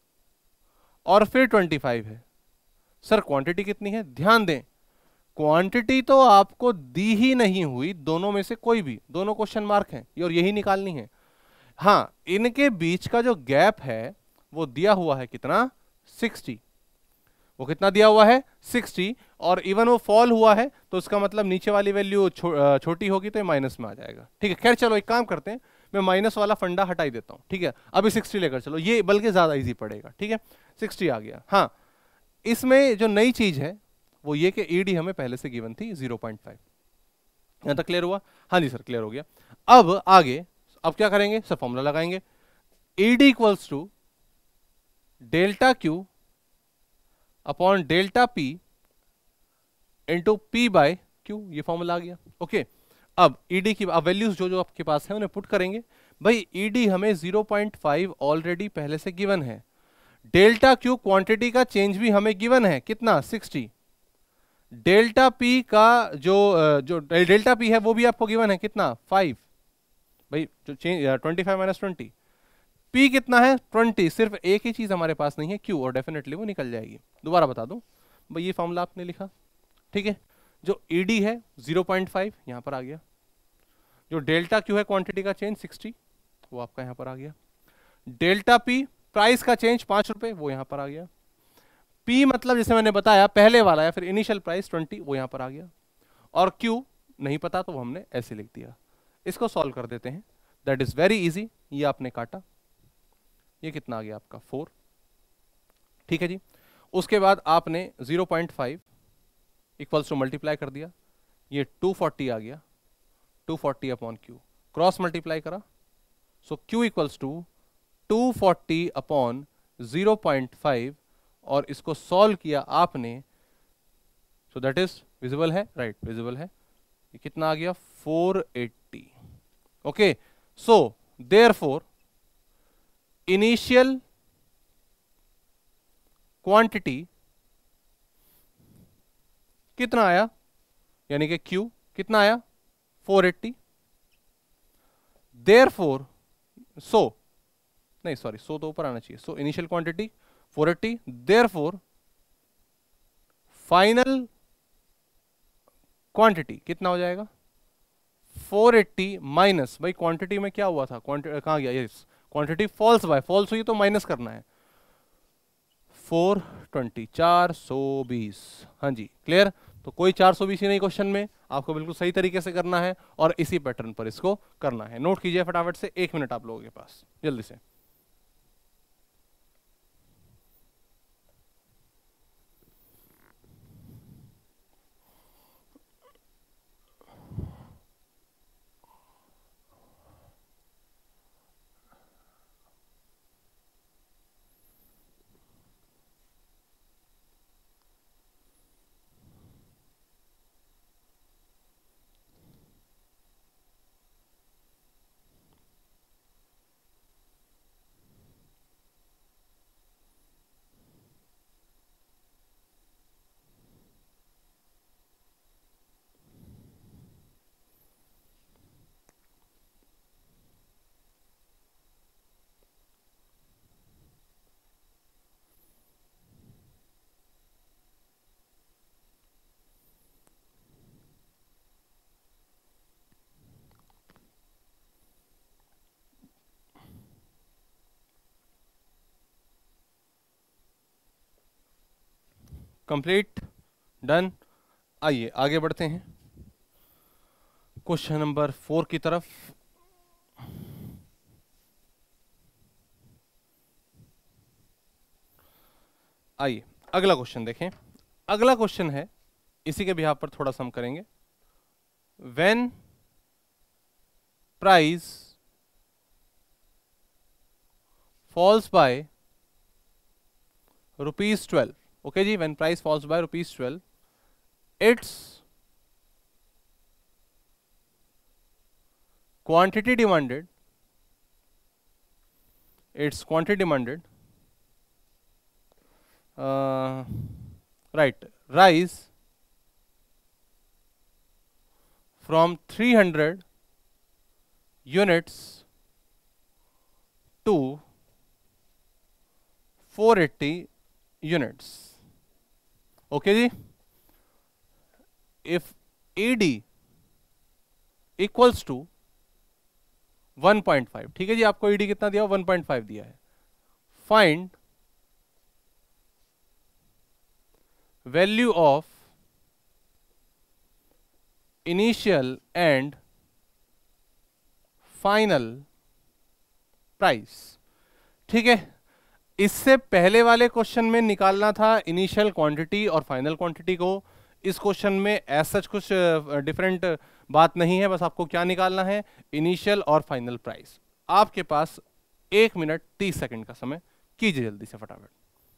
Speaker 1: और फिर 25 है। सर क्वांटिटी कितनी है, ध्यान दें क्वांटिटी तो आपको दी ही नहीं हुई, दोनों में से कोई भी, दोनों क्वेश्चन मार्क हैं और यही निकालनी है। हाँ, इनके बीच का जो गैप है वो दिया हुआ है कितना 60, वो कितना दिया हुआ है 60, और इवन वो फॉल हुआ है तो उसका मतलब नीचे वाली वैल्यू छोटी होगी तो ये माइनस में आ जाएगा। ठीक है, खैर चलो एक काम करते हैं, मैं माइनस वाला फंडा हटा ही देता हूं। ठीक है, अभी 60 लेकर चलो, ये बल्कि ज्यादा इजी पड़ेगा। ठीक है, 60 आ गया। हाँ, इसमें जो नई चीज है वो ये कि ईडी हमें पहले से गिवन थी 0.5। यहां तक क्लियर हुआ? हाँ जी सर, क्लियर हो गया। अब आगे, अब क्या करेंगे सर, फॉर्मूला लगाएंगे, ED equals to delta Q upon delta P into P by Q, ये फॉर्मूला आ गया। ओके, अब ईडी की अब वैल्यूज जो जो आपके पास है उन्हें पुट करेंगे। भाई ईडी हमें 0.5 ऑलरेडी पहले से गिवन है, डेल्टा क्यू क्वांटिटी का चेंज भी हमें गिवन है, कितना 60, डेल्टा पी का जो डेल्टा पी है वो भी आपको गिवन है, कितना 5, भाई जो चेंज 25 माइनस 20, पी कितना है 20, सिर्फ एक ही चीज हमारे पास नहीं है क्यू, और डेफिनेटली वो निकल जाएगी। दोबारा बता दूं भाई, ये फॉर्मूला आपने लिखा, ठीक है, जो ईडी है 0.5 यहां पर आ गया, जो डेल्टा क्यू है क्वांटिटी का चेंज 60 वो आपका यहां पर आ गया, डेल्टा पी प्राइस का चेंज 5 रुपए वो यहां पर आ गया, पी मतलब जैसे मैंने बताया पहले वाला या फिर इनिशियल प्राइस 20 वो यहां पर आ गया, और क्यू नहीं पता तो वो हमने ऐसे लिख दिया। इसको सॉल्व कर देते हैं, दैट इज वेरी इजी। ये आपने काटा, ये कितना आ गया आपका 4, ठीक है जी। उसके बाद आपने 0.5 इक्वल्स टू मल्टीप्लाई कर दिया, ये 240 आ गया, 240 अपॉन क्यू, क्रॉस मल्टीप्लाई करा, so Q equals to 240 upon 0.5, और इसको सॉल्व किया आपने, सो दैट इज विजिबल है, राइट, विजिबल है। ये कितना आ गया 480। Okay, so therefore initial quantity कितना आया, यानी कि Q कितना आया 480। देयरफॉर सो नहीं, सॉरी, सो तो ऊपर आना चाहिए, so initial quantity 480, therefore final quantity कितना हो जाएगा 480 माइनस, भाई क्वांटिटी में क्या हुआ था, क्वांटिटी कहां गया, yes quantity falls by, falls हुई तो माइनस करना है, 420 420, हाँ जी क्लियर। तो कोई 420 ही नहीं क्वेश्चन में, आपको बिल्कुल सही तरीके से करना है और इसी पैटर्न पर इसको करना है। नोट कीजिए फटाफट से, 1 मिनट आप लोगों के पास, जल्दी से। Complete, done. आइए आगे बढ़ते हैं क्वेश्चन नंबर 4 की तरफ। आइए अगला क्वेश्चन देखें। अगला क्वेश्चन है, इसी के बिहाफ पर थोड़ा सा हम करेंगे। When price falls by ₹12, okay जी, when price falls by ₹12, it's quantity demanded, its quantity demanded, right, rise from 300 units to 480 units. Okay जी, if ED equals to 1.5, ठीक है जी, आपको ED कितना दिया, 1.5 दिया है। Find value of initial and final price. ठीक है, इससे पहले वाले क्वेश्चन में निकालना था इनिशियल क्वांटिटी और फाइनल क्वांटिटी को। इस क्वेश्चन में एज सच कुछ डिफरेंट बात नहीं है, बस आपको क्या निकालना है, इनिशियल और फाइनल प्राइस। आपके पास 1 मिनट 30 सेकंड का समय, कीजिए जल्दी से फटाफट।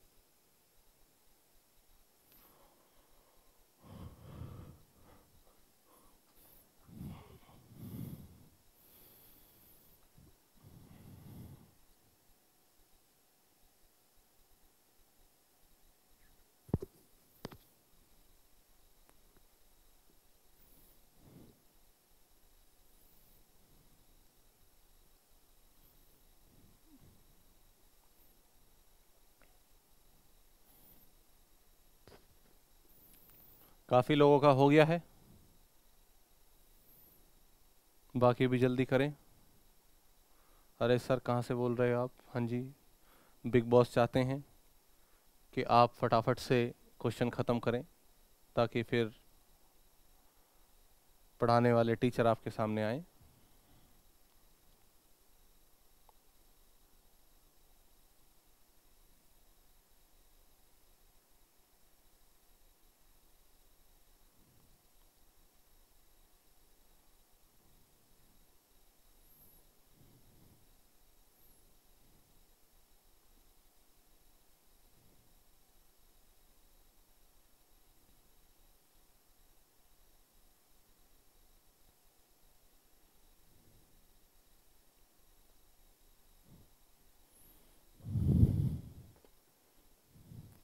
Speaker 1: काफी लोगों का हो गया है, बाकी भी जल्दी करें। अरे सर कहाँ से बोल रहे हो आप? हाँ जी, बिग बॉस चाहते हैं कि आप फटाफट से क्वेश्चन ख़त्म करें ताकि फिर पढ़ाने वाले टीचर आपके सामने आए।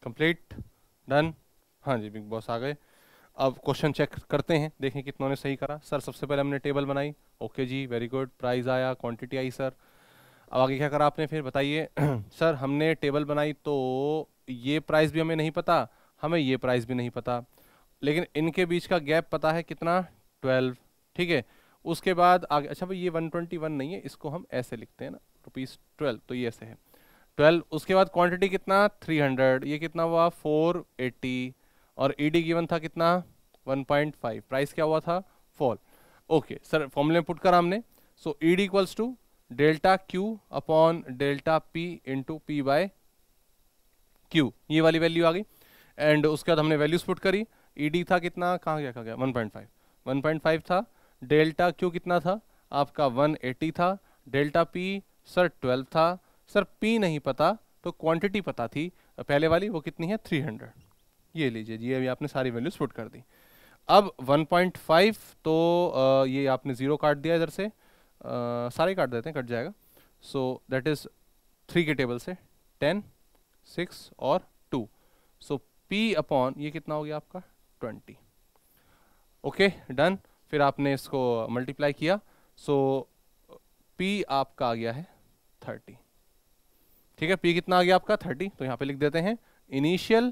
Speaker 1: Complete, done. हाँ जी, बिग बॉस आ गए। अब क्वेश्चन चेक करते हैं, देखें कितनों ने सही करा। सर सबसे पहले हमने टेबल बनाई, ओके जी, वेरी गुड। प्राइस आया, क्वांटिटी आई सर। अब आगे क्या करा आपने फिर बताइए। सर हमने टेबल बनाई तो ये प्राइस भी हमें नहीं पता, हमें ये प्राइस भी नहीं पता, लेकिन इनके बीच का गैप पता है कितना, 12, ठीक है। उसके बाद आगे, अच्छा भाई ये 121 नहीं है, इसको हम ऐसे लिखते हैं ना, ₹12, तो ये ऐसे है 12। उसके बाद क्वांटिटी कितना 300, ये कितना हुआ 480, और ईडी गिवन था कितना 1.5, प्राइस क्या हुआ था फॉल। ओके सर, फॉर्मूले में पुट करा हमने। So ED equals to delta Q upon delta P into P by Q, ये वाली वैल्यू आ गई। एंड उसके बाद हमने वैल्यूज पुट करी। ईडी था कितना, कहाँ गया 1.5 था। डेल्टा क्यू कितना था आपका 180 था। डेल्टा पी सर 12 था। सर पी नहीं पता तो क्वांटिटी पता थी पहले वाली, वो कितनी है 300। ये लीजिए जी, अभी आपने सारी वैल्यूज पुट कर दी। अब 1.5 तो ये आपने 0 काट दिया इधर से, सारे काट देते हैं, कट जाएगा। सो दैट इज 3 के टेबल से 10, 6 और 2। सो P अपॉन ये कितना हो गया आपका 20। Okay done. फिर आपने इसको मल्टीप्लाई किया, सो P आपका आ गया है 30, ठीक है। P कितना आ गया आपका 30, तो यहां पे लिख देते हैं इनिशियल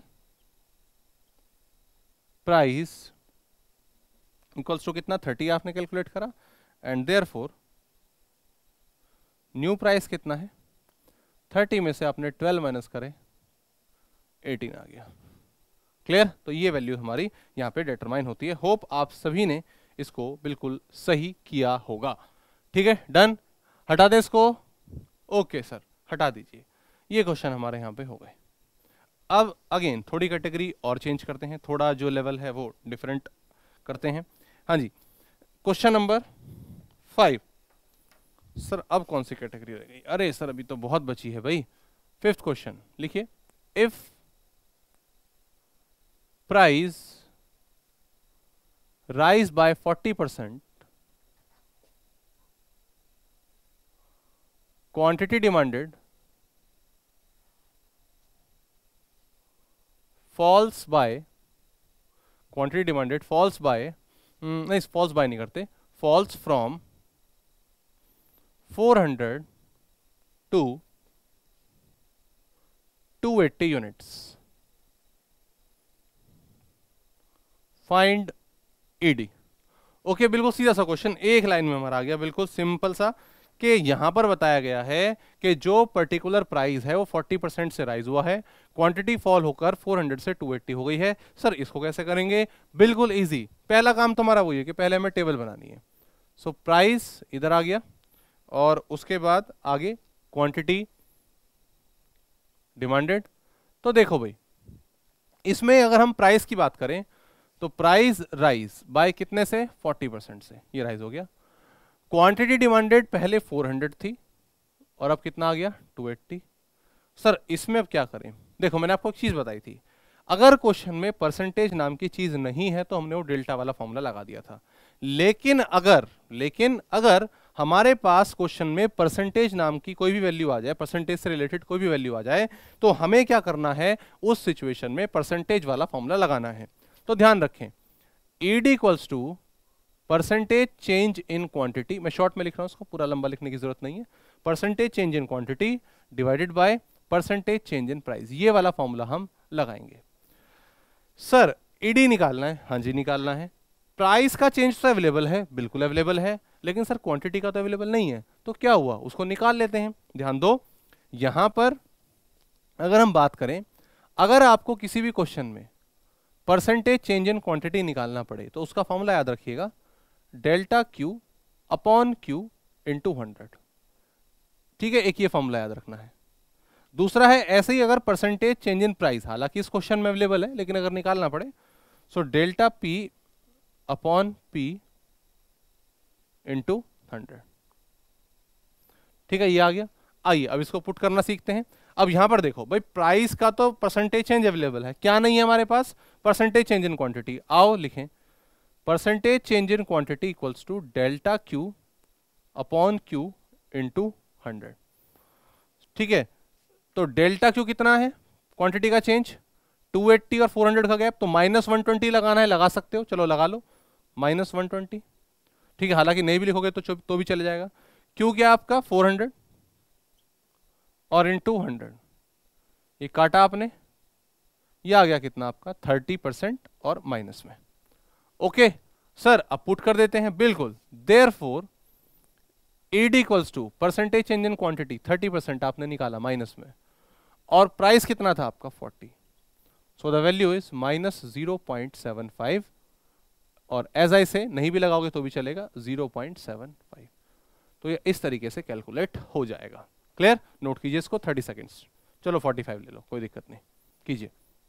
Speaker 1: प्राइस इक्वल्स टू कितना 30 आपने कैलकुलेट करा, एंड देयरफॉर न्यू प्राइस कितना है 30 में से आपने 12 माइनस करे 18 आ गया। क्लियर, तो ये वैल्यू हमारी यहाँ पे डिटरमाइन होती है। होप आप सभी ने इसको बिल्कुल सही किया होगा, ठीक है डन। हटा दें इसको, ओके सर हटा दीजिए। ये क्वेश्चन हमारे यहाँ पे हो गए। अब अगेन थोड़ी कैटेगरी और चेंज करते हैं, थोड़ा जो लेवल है वो डिफरेंट करते हैं। हाँ जी, क्वेश्चन नंबर 5। सर अब कौन सी कैटेगरी रह गई, अरे सर अभी तो बहुत बची है भाई। 5th क्वेश्चन लिखिए, if price rise by 40%, quantity demanded falls by, quantity demanded falls by, नहीं falls by नहीं करते, falls from 400 to 280 units. Find ED। Okay, बिल्कुल सीधा सा क्वेश्चन, एक लाइन में हमारा आ गया, बिल्कुल सिंपल सा, कि यहां पर बताया गया है कि जो पर्टिकुलर प्राइस है वो 40% से राइज हुआ है, क्वांटिटी फॉल होकर 400 से 280 हो गई है। सर इसको कैसे करेंगे, बिल्कुल इजी। पहला काम तो हमारा वही है कि पहले हमें टेबल बनानी है। सो प्राइस इधर आ गया, और उसके बाद आगे क्वांटिटी डिमांडेड। तो देखो भाई, इसमें अगर हम प्राइस की बात करें तो प्राइस राइज बाय कितने से 40% से, ये राइज हो गया। क्वांटिटी डिमांडेड पहले 400 थी और अब कितना आ गया 280। सर इसमें अब क्या करें, देखो मैंने आपको एक चीज बताई थी, अगर क्वेश्चन में परसेंटेज नाम की चीज नहीं है तो हमने वो डेल्टा वाला फॉर्मूला लगा दिया था। लेकिन अगर हमारे पास क्वेश्चन में परसेंटेज नाम की कोई भी वैल्यू आ जाए, परसेंटेज से रिलेटेड कोई भी वैल्यू आ जाए, तो हमें क्या करना है, उस सिचुएशन में परसेंटेज वाला फॉर्मूला लगाना है। तो ध्यान रखें, ED equals to percentage change in quantity, मैं शॉर्ट में लिख रहा हूं, उसको पूरा लंबा लिखने की जरूरत नहीं है, percentage change in quantity divided by percentage change in price, ये वाला फॉर्मूला हम लगाएंगे। सर ED निकालना है, हाँ जी निकालना है। प्राइस का चेंज तो अवेलेबल है, बिल्कुल अवेलेबल है, लेकिन सर क्वांटिटी का तो अवेलेबल नहीं है, तो क्या हुआ, उसको निकाल लेते हैं। ध्यान दो, यहां पर अगर हम बात करें, अगर आपको किसी भी क्वेश्चन में परसेंटेज चेंज इन क्वांटिटी निकालना पड़े तो उसका फॉर्मूला याद रखिएगा, delta Q upon Q into 100, ठीक है, एक ये फॉर्मूला याद रखना है। दूसरा है ऐसे ही अगर परसेंटेज चेंज इन प्राइस, हालांकि इस क्वेश्चन में अवेलेबल है लेकिन अगर निकालना पड़े, so delta P upon P into 100, ठीक है, ये आ गया। आइए अब इसको पुट करना सीखते हैं। अब यहां पर देखो भाई, प्राइस का तो परसेंटेज चेंज अवेलेबल है, क्या नहीं है हमारे पास, परसेंटेज चेंज इन क्वांटिटी। आओ लिखें, percentage change in quantity equals to delta Q upon Q into 100, ठीक है। तो डेल्टा क्यू कितना है क्वांटिटी का चेंज 280 और 400 का गैप, तो -120 लगाना है, लगा सकते हो, चलो लगा लो -120, ठीक है। हालांकि नहीं भी लिखोगे तो भी चले जाएगा। क्यों क्या आपका 400 और इनटू 100, ये काटा आपने, ये आ गया कितना आपका 30% और माइनस में। ओके सर, अब पुट कर देते हैं, बिल्कुल। Therefore ED equals to percentage change in quantity, 30% आपने निकाला माइनस में, और प्राइस कितना था आपका 40, सो द वैल्यू इज -0.75, और एज आई से नहीं भी लगाओगे तो भी चलेगा 0.75। तो ये इस तरीके से कैलकुलेट हो जाएगा। क्लियर? नोट कीजिए इसको, 30 सेकेंड्स। चलो 45 ले लो, कोई दिक्कत नहीं, कीजिए।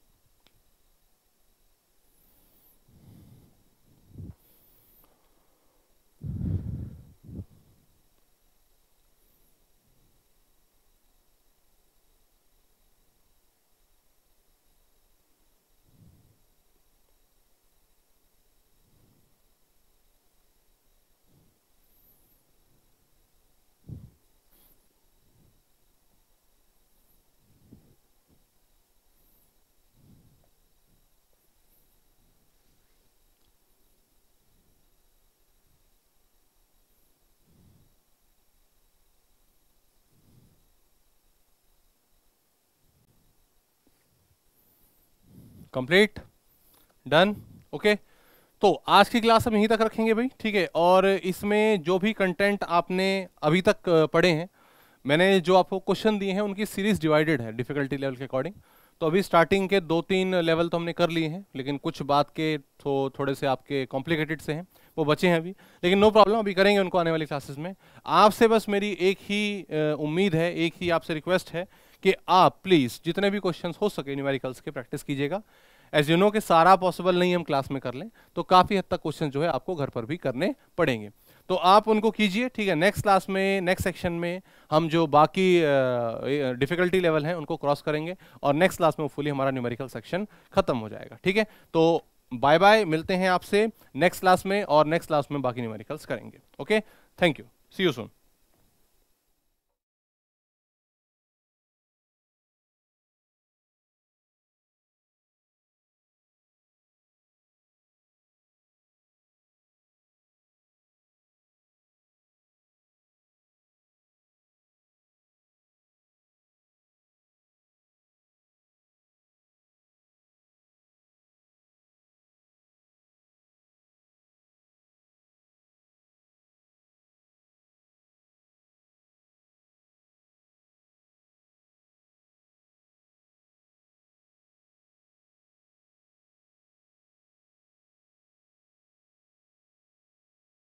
Speaker 1: Complete, done, okay. तो आज की क्लास हम यहीं तक रखेंगे भाई, ठीक है। और इसमें जो भी कंटेंट आपने अभी तक पढ़े हैं, मैंने जो आपको क्वेश्चन दिए हैं उनकी सीरीज डिवाइडेड है डिफिकल्टी लेवल के अकॉर्डिंग। तो अभी स्टार्टिंग के 2-3 लेवल तो हमने कर लिए हैं, लेकिन कुछ बात के तो थोड़े से आपके कॉम्प्लिकेटेड से हैं, वो बचे हैं अभी, लेकिन नो प्रॉब्लम, अभी करेंगे उनको आने वाली क्लासेस में। आपसे बस मेरी एक ही उम्मीद है, एक ही आपसे रिक्वेस्ट है कि आप प्लीज़ जितने भी क्वेश्चंस हो सके न्यूमेरिकल्स के प्रैक्टिस कीजिएगा। एज यू नो कि सारा पॉसिबल नहीं हम क्लास में कर लें, तो काफ़ी हद तक क्वेश्चन जो है आपको घर पर भी करने पड़ेंगे, तो आप उनको कीजिए, ठीक है। नेक्स्ट क्लास में, नेक्स्ट सेक्शन में हम जो बाकी डिफिकल्टी लेवल हैं उनको क्रॉस करेंगे, और नेक्स्ट क्लास में फुली हमारा न्यूमेरिकल सेक्शन खत्म हो जाएगा, ठीक है। तो बाय बाय, मिलते हैं आपसे नेक्स्ट क्लास में, और नेक्स्ट क्लास में बाकी न्यूमेरिकल्स करेंगे। Okay, thank you, see you soon.